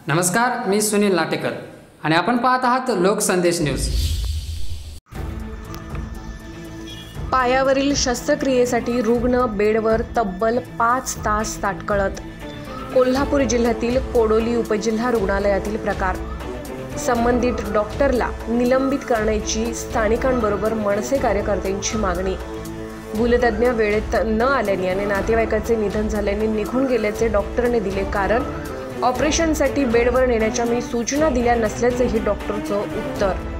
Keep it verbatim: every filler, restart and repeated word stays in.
नमस्कार, मी सुनील लाटेकर आणि आपण पाहत आहात लोकसंदेश न्यूज। पायावरील शस्त्रक्रियेसाठी रुग्ण बेडवर तब्बल पाच तास ताटकळत। कोल्हापूर जिल्ह्यातील कोडोली उपजिल्हा रुग्णालयातील प्रकार। संबंधित डॉक्टरला निलंबित करण्याची स्थानिकांबरोबर मनसे कार्यकर्त्यांची मागणी। भूलतज्ञ वेळेत न आल्याने आणि नातेवाईकाचे निधन झाल्याने निघून गेल्याचे डॉक्टरने दिले कारण। ऑपरेशनसाठी बेडवर नेण्याच्या मी सूचना दिल्या नसल्याचेही डॉक्टरचं उत्तर।